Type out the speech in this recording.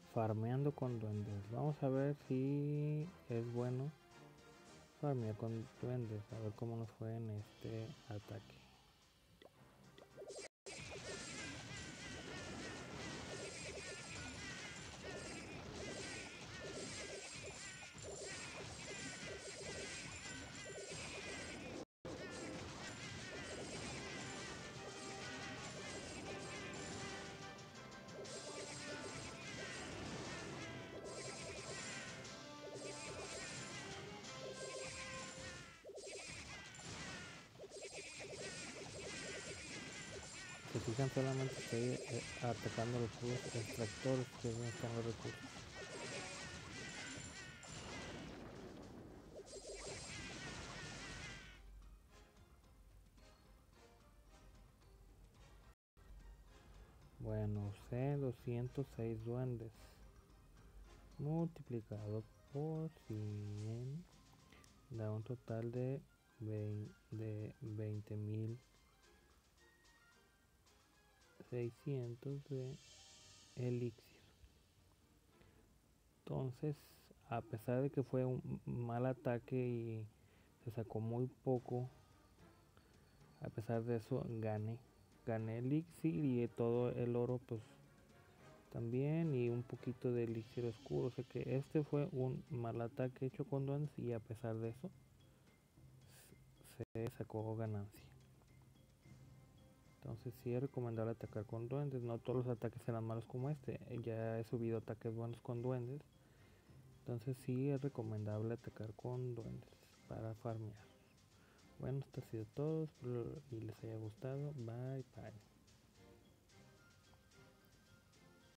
farmeando con duendes. Vamos a ver si es bueno farmear con duendes, a ver cómo nos fue en este ataque. Si fijan, solamente estoy atacando los puros extractores, que es donde están los recursos. Bueno, usé 206 duendes multiplicado por 100 da un total de 20.600 de elixir. Entonces, a pesar de que fue un mal ataque y se sacó muy poco, a pesar de eso gané elixir y todo el oro pues también, y un poquito de elixir oscuro. O sea que este fue un mal ataque hecho con duendes y a pesar de eso se sacó ganancia. Entonces sí es recomendable atacar con duendes. No todos los ataques serán malos como este. Ya he subido ataques buenos con duendes. Entonces sí es recomendable atacar con duendes para farmear. Bueno, esto ha sido todo. Espero y les haya gustado. Bye bye.